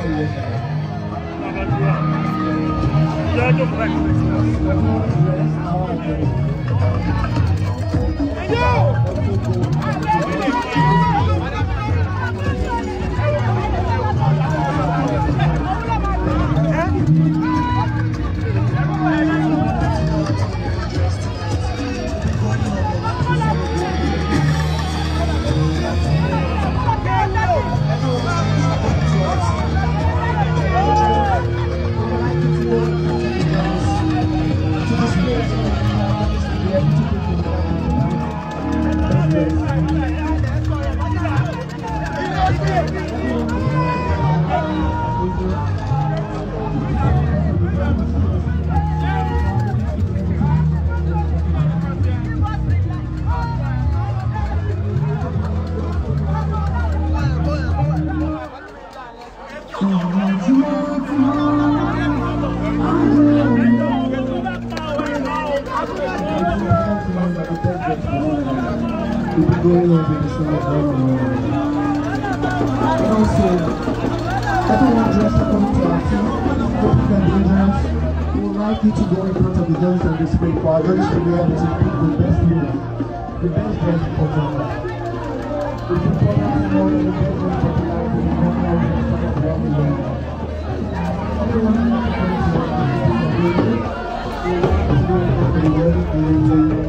Everyone dressed according to our team, hoping and dangerous. We would like you to go in front of the judges on this screen for our judges to be able to pick the best winner, the best dress performer. The performer to know that the best dress performer will be coming out in front of the winner. Everyone would like to go into our team. We would like to go in front of the judges.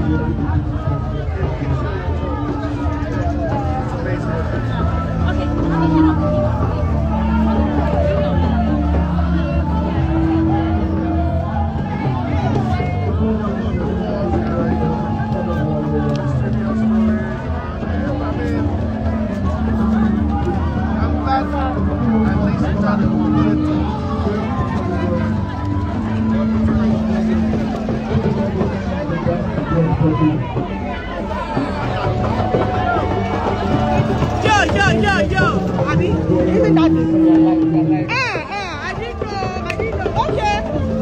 Yo, Abby, isn't that this? I didn't know. Okay.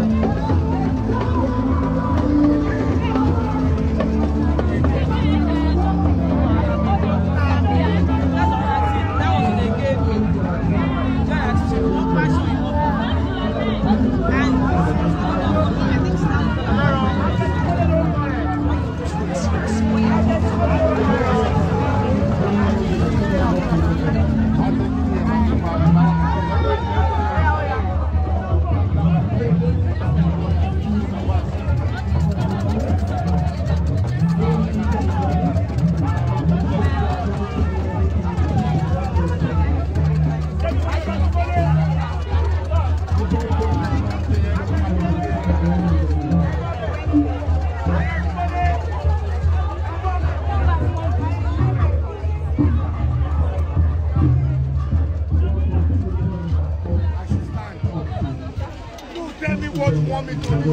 What you want me to do?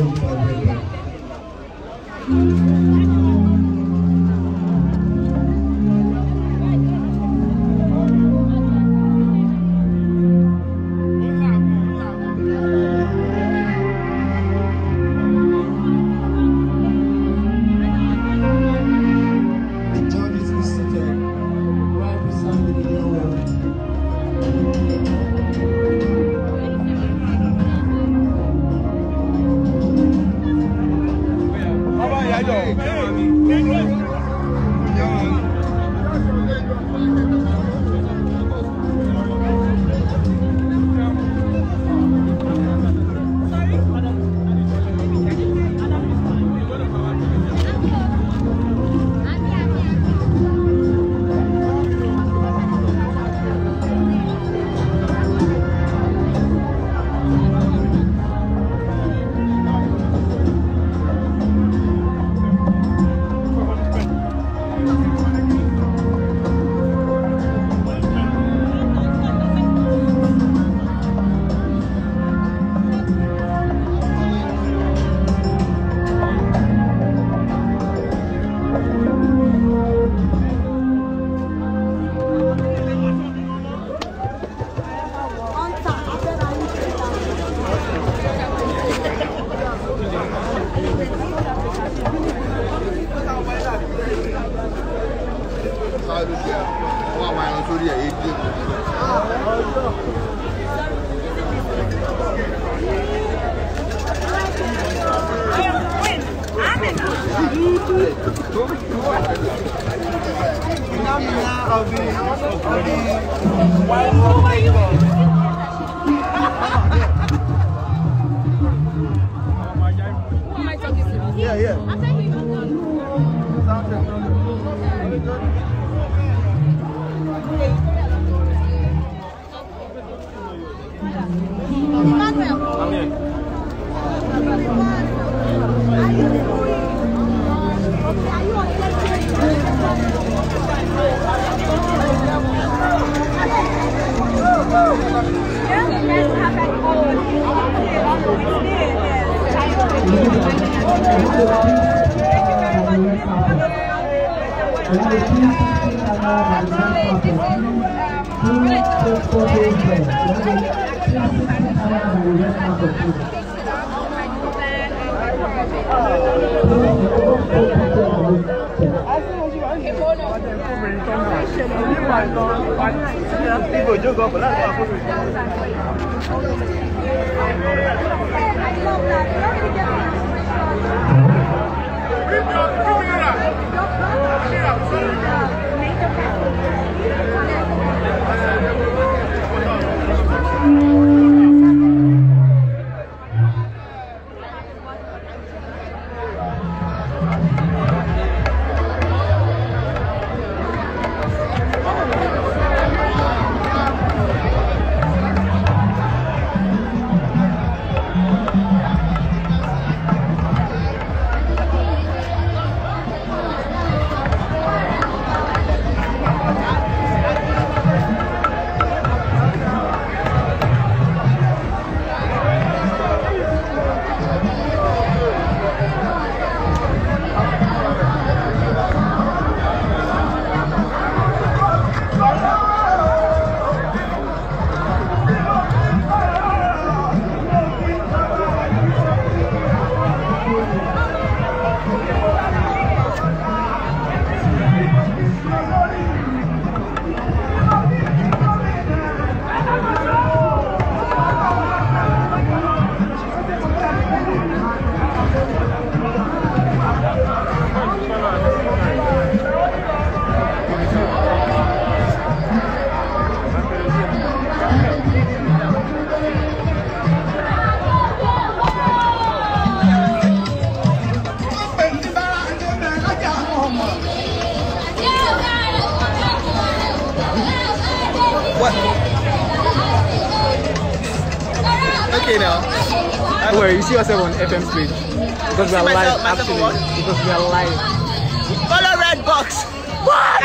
Okay now. Where you see yourself on FM's page? Because we are live actually. Because we are live. Follow red box. What?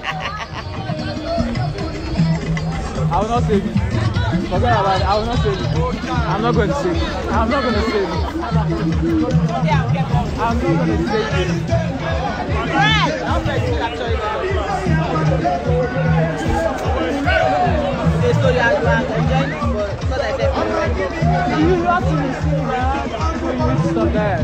I will not save it. Forget about it. I will not save it. I'm not going to save it. I'm not going to save it. I'm not going to save it. Red. I'll try to capture it. So you are enjoying it, but not like that. You have to receive that. You need to stop that.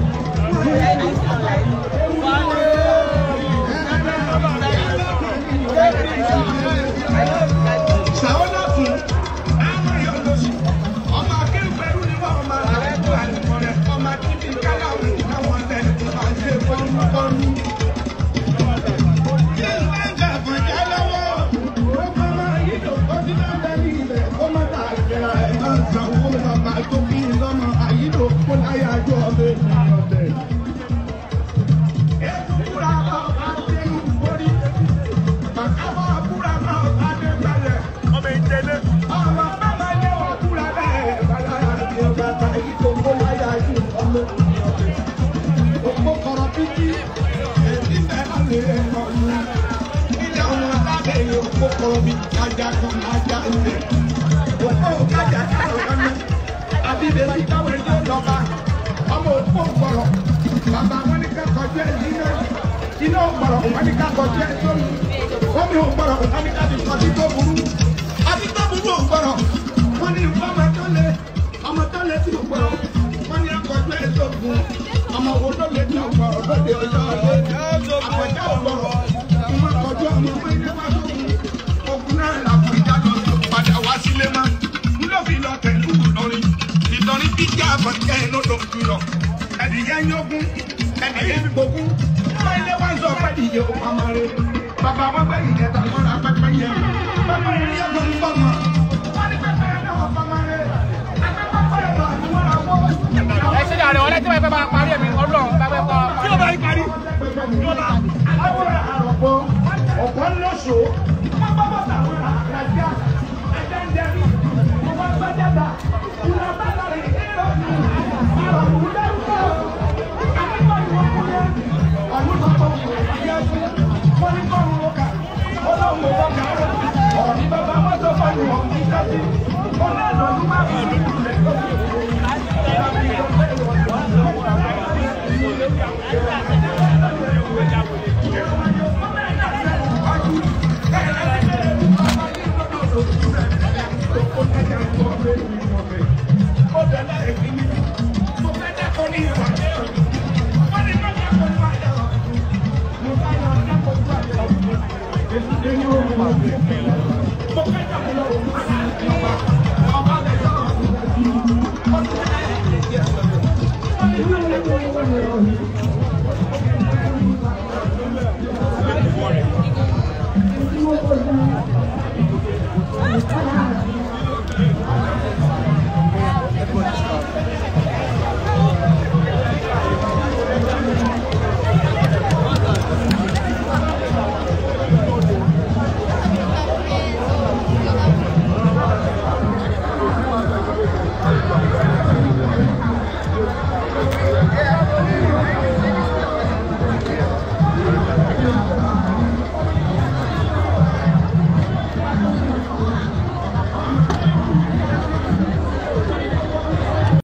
Baba, Thank you.